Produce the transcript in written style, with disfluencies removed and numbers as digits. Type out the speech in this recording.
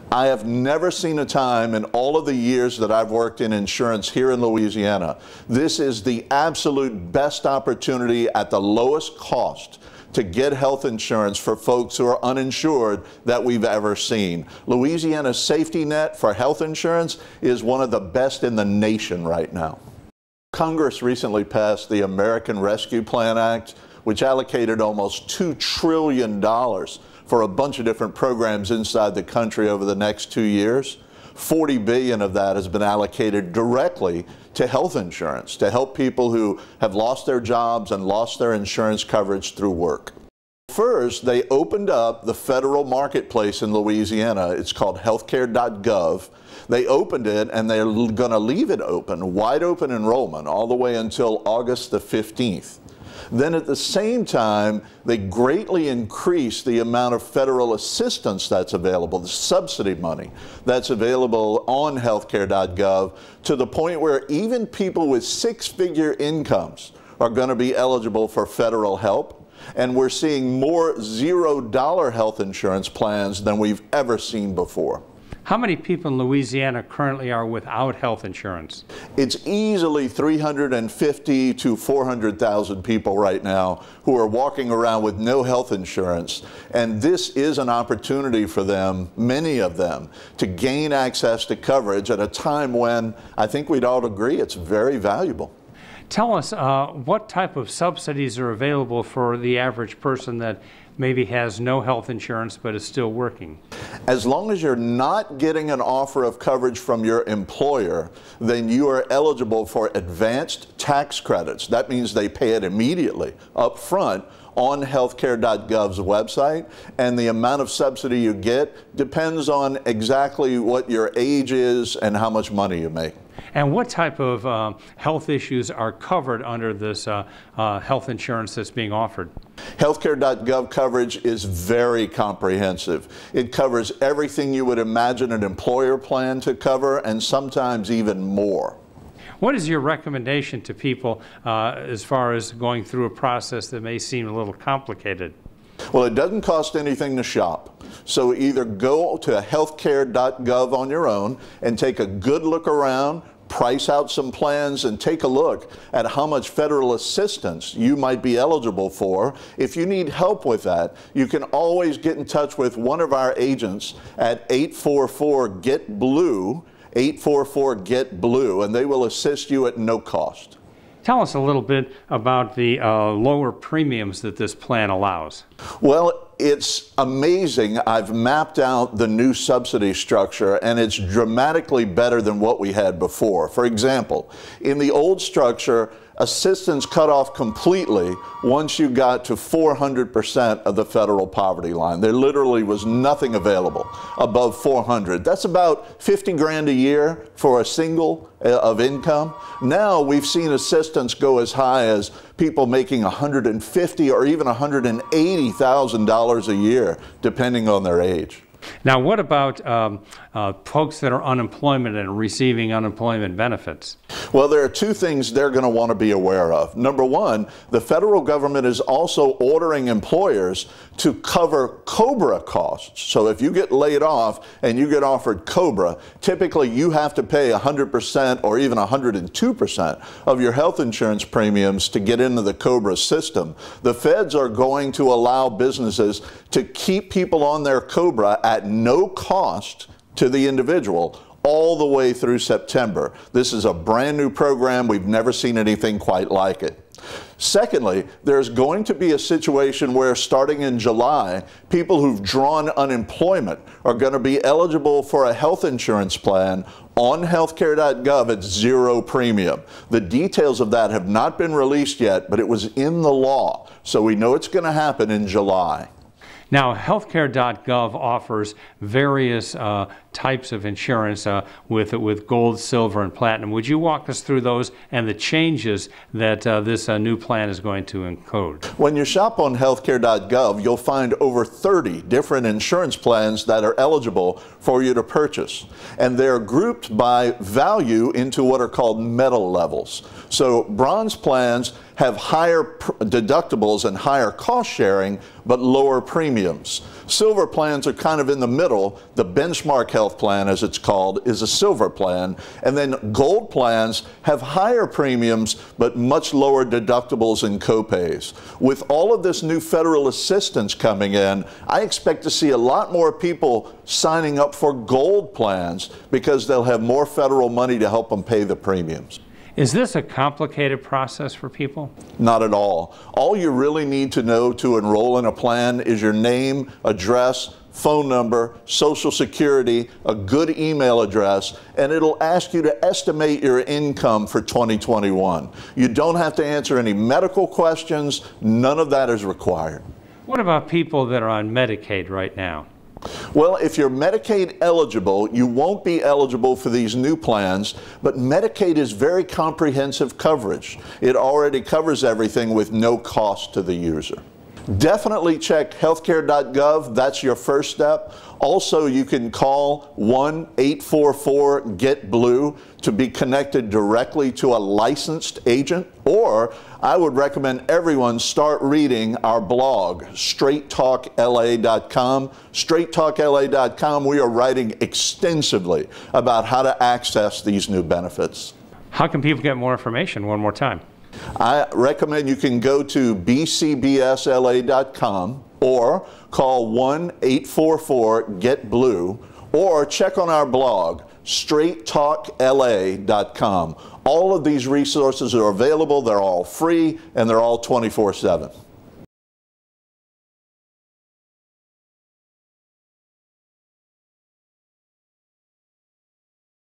I have never seen a time in all of the years that I've worked in insurance here in Louisiana. This is the absolute best opportunity at the lowest cost to get health insurance for folks who are uninsured that we've ever seen. Louisiana's safety net for health insurance is one of the best in the nation right now. Congress recently passed the American Rescue Plan Act, which allocated almost $2 trillion for a bunch of different programs inside the country over the next 2 years. $40 billion of that has been allocated directly to health insurance to help people who have lost their jobs and lost their insurance coverage through work. First, they opened up the federal marketplace in Louisiana. It's called healthcare.gov. They opened it and they're going to leave it open, wide open enrollment, all the way until August the 15th. Then at the same time, they greatly increased the amount of federal assistance that's available, the subsidy money that's available on healthcare.gov, to the point where even people with six-figure incomes are going to be eligible for federal help. And we're seeing more $0 health insurance plans than we've ever seen before. How many people in Louisiana currently are without health insurance? It's easily 350 to 400,000 people right now who are walking around with no health insurance. And this is an opportunity for them, many of them, to gain access to coverage at a time when I think we'd all agree it's very valuable. Tell us what type of subsidies are available for the average person that maybe has no health insurance but is still working. As long as you're not getting an offer of coverage from your employer, then you are eligible for advanced tax credits. That means they pay it immediately up front on healthcare.gov's website, and the amount of subsidy you get depends on exactly what your age is and how much money you make. And what type of health issues are covered under this health insurance that's being offered? Healthcare.gov coverage is very comprehensive. It covers everything you would imagine an employer plan to cover, and sometimes even more. What is your recommendation to people as far as going through a process that may seem a little complicated? Well, it doesn't cost anything to shop. So either go to healthcare.gov on your own and take a good look around, price out some plans, and take a look at how much federal assistance you might be eligible for. If you need help with that, you can always get in touch with one of our agents at 844-GET-BLUE, 844-GET-BLUE, and they will assist you at no cost. Tell us a little bit about the lower premiums that this plan allows. Well, it's amazing. I've mapped out the new subsidy structure, and it's dramatically better than what we had before. For example, in the old structure, assistance cut off completely once you got to 400% of the federal poverty line. There literally was nothing available above 400. That's about 50 grand a year for a single of income. Now we've seen assistance go as high as people making $150,000 or even $180,000 a year, depending on their age. Now, what about folks that are unemployment and receiving unemployment benefits? Well, there are two things they're going to want to be aware of. Number one, the federal government is also ordering employers to cover COBRA costs. So if you get laid off and you get offered COBRA, typically you have to pay 100% or even 102% of your health insurance premiums to get into the COBRA system. The feds are going to allow businesses to keep people on their COBRA at no cost to the individual all the way through September. This is a brand new program. We've never seen anything quite like it. Secondly, there's going to be a situation where starting in July, people who've drawn unemployment are going to be eligible for a health insurance plan on healthcare.gov at zero premium. The details of that have not been released yet, but it was in the law. So we know it's going to happen in July. Now, healthcare.gov offers various types of insurance with gold, silver, and platinum. Would you walk us through those and the changes that this new plan is going to encode? When you shop on healthcare.gov, you'll find over 30 different insurance plans that are eligible for you to purchase. And they're grouped by value into what are called metal levels. So bronze plans have higher deductibles and higher cost sharing, but lower premiums. Silver plans are kind of in the middle. The Benchmark Health Plan, as it's called, is a silver plan. And then gold plans have higher premiums, but much lower deductibles and copays. With all of this new federal assistance coming in, I expect to see a lot more people signing up for gold plans because they'll have more federal money to help them pay the premiums. Is this a complicated process for people? Not at all. All you really need to know to enroll in a plan is your name, address, phone number, social security, a good email address, and it'll ask you to estimate your income for 2021. You don't have to answer any medical questions. None of that is required. What about people that are on Medicaid right now? Well, if you're Medicaid eligible, you won't be eligible for these new plans, but Medicaid is very comprehensive coverage. It already covers everything with no cost to the user. Definitely check healthcare.gov. That's your first step. Also, you can call 1-844-GET-BLUE to be connected directly to a licensed agent, or I would recommend everyone start reading our blog, straighttalkla.com. straighttalkla.com, we are writing extensively about how to access these new benefits. How can people get more information one more time? I recommend you can go to bcbsla.com or call 1-844-GET-BLUE or check on our blog, straighttalkla.com. All of these resources are available. They're all free and they're all 24/7.